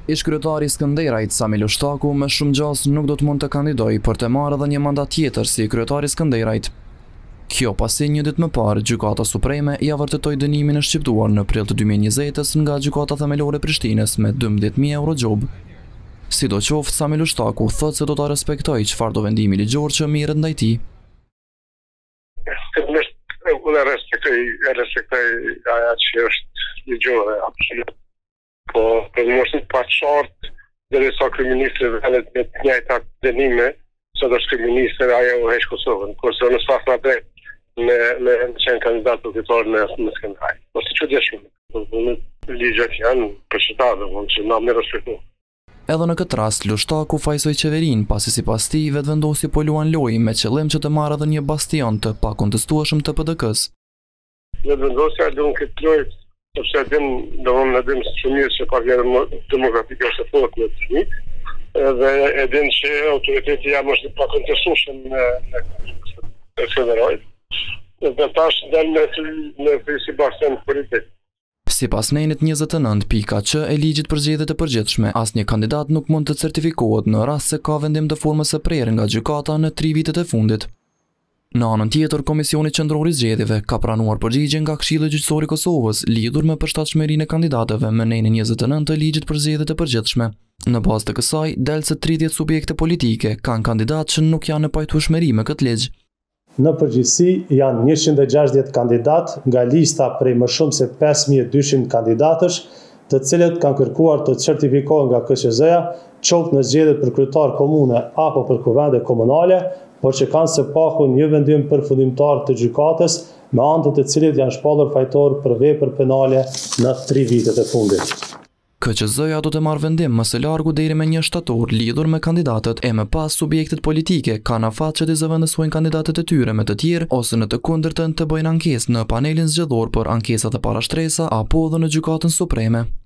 Ish-kryetari i Skënderajt, Sami Lushtaku, me shumë gjasë nuk do të mund të kandidojë për të marrë edhe një mandat tjetër si kryetari i Skënderajt. Kjo pasi një ditë më parë, Gjykata Supreme ja vërtetoi dënimin e shqiptuar në prill të 2020-s nga Gjykata Themelore e Prishtinës me 12.000 euro gjob. Sidoqoftë, Sami Lushtaku thotë se do ta respektojë çfarë do vendimi ligjor që mirret ndaj tij. Unë respektoj aja që është ligjore, absolut. Po, për më është pa qartë, dhe sa kryeministri velet me të njëjta dënime, sot është kryeministri ajo u heq Kosovën, kurse në sfat në drejt me qenë kandidat për kryetar në Skënderaj. Po si që dhe shumë, ligjet janë për qytetarë, që na më respektu. Edhe në këtë rast, Lushtaku fajsoi qeverinë, pasi sipas tij vetvendosi po luan lojë me qëllim që të marrë edhe një bastion të pakontestueshëm të PDK-s. Vetvendosja do në këtë lojë, sepse në dim shumë mirë që Partia Demokratike është e fortë në të një, dhe e din që autoriteti jam është pakontestueshëm në Skënderaj. Dhe tash del në si bastion politik. Sipas nenit 29.q e ligjit për zgjedhjet e përgjithshme, asnjë kandidat nuk mund të certifikohet në rast se ka vendim të formës së prerë nga gjykata në 3 vitet e fundit. Në anën tjetër, Komisioni Qendror i Zgjedhjeve ka pranuar përgjigje nga Këshilli Gjyqësor i Kosovës lidhur me përshtatshmërinë e kandidatëve me nenin 29 të ligjit për zgjedhjet e përgjithshme. Në bazë të kësaj, del se 30 subjekte politike kanë kandidatë që nuk janë në pajtueshmëri me këtë ligj. Në përgjithësi janë 160 kandidat nga lista prej më shumë se 5200 kandidatësh, të cilët kanë kërkuar të certifikohen nga KQZ-ja, qoftë në zgjedhjet për kryetar komune apo për kuvende komunale, por që kanë së paku një vendim përfundimtar të gjykatës, me anë të cilit janë shpallur fajtor për vepër penale në 3 vitet e fundit. KQZ-ja do të marrë vendim më së largu deri me 1 shtator lidhur me kandidatët e më pas subjektet politike kanë afat që të zëvendësojnë kandidatët e tyre me të tjerë ose në të kundërtën të bëjnë ankesë në panelin zgjedhor për ankesat e parashtresa apo edhe në Gjykatën Supreme.